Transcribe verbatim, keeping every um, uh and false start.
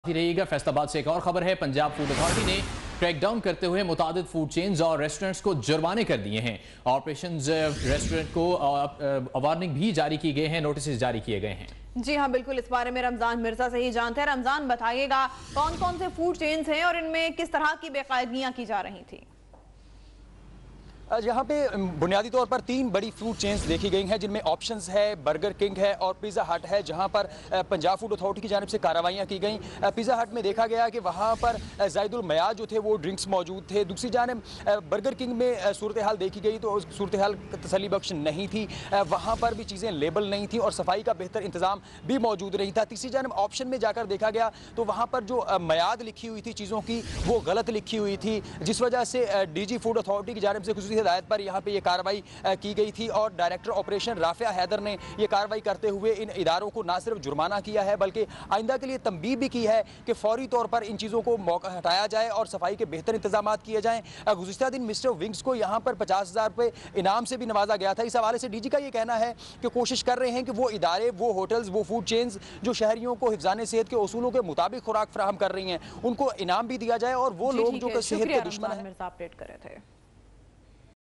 ही रहिएगा। फैसलाबाद से एक और खबर है। पंजाब फूड अथॉरिटी ने क्रैकडाउन करते हुए मुतादिद फूड चेन्स और रेस्टोरेंट्स को जुर्माने कर दिए हैं। ऑपरेशन रेस्टोरेंट को वार्निंग भी जारी की गए हैं, नोटिस जारी किए गए हैं। जी हाँ, बिल्कुल। इस बारे में रमजान मिर्जा से ही जानते हैं। रमजान, बताइएगा कौन कौन से फूड चेन्स हैं और इनमें किस तरह की बेकायदगियां की जा रही थी। यहाँ पे बुनियादी तौर पर तीन बड़ी फूड चेन्स देखी गई हैं, जिनमें ऑप्शंस है, बर्गर किंग है और पिज़्ज़ा हट है, जहाँ पर पंजाब फूड अथॉरिटी की जानिब से कार्रवाइयाँ की गई। पिज़्ज़ा हट में देखा गया कि वहाँ पर ज़ायदुल मयाज जो थे वो ड्रिंक्स मौजूद थे। दूसरी जानिब बर्गर किंग में सूरत हाल देखी गई तो सूरत हाल तसल्ली बख्श नहीं थी, वहाँ पर भी चीज़ें लेबल नहीं थी और सफाई का बेहतर इंतजाम भी मौजूद नहीं था। तीसरी जानिब ऑप्शन में जाकर देखा गया तो वहाँ पर जो मयाद लिखी हुई थी चीज़ों की वो गलत लिखी हुई थी, जिस वजह से डी जी फूड अथॉरिटी की जानिब से खुसूसी हिदायत पर यहाँ पे ये कार्रवाई की गई थी और डायरेक्टर ऑपरेशन राफिया हैदर ने ये कार्रवाई करते हुए इन इदारों को ना सिर्फ जुर्माना किया है बल्कि आइंदा के लिए तंबीह भी की है कि फौरी तौर पर इन चीज़ों को मौका हटाया जाए और सफाई के बेहतर इंतजाम किए जाएँ। गुज़िश्ता दिन मिस्टर विंग्स को यहाँ पर पचास हज़ार रुपये इनाम से भी नवाजा गया था। इस हवाले से डी जी का ये कहना है कि कोशिश कर रहे हैं कि वो इदारे, वो होटल्स, वो फूड चेन्स जो शहरियों को हिफ्ज़ान सेहत के उसूलों के मुताबिक खुराक फराहम कर रही हैं, उनको इनाम भी दिया जाए और वो लोग जो सेहत के दुश्मन हैं। अपडेट कर रहे थे।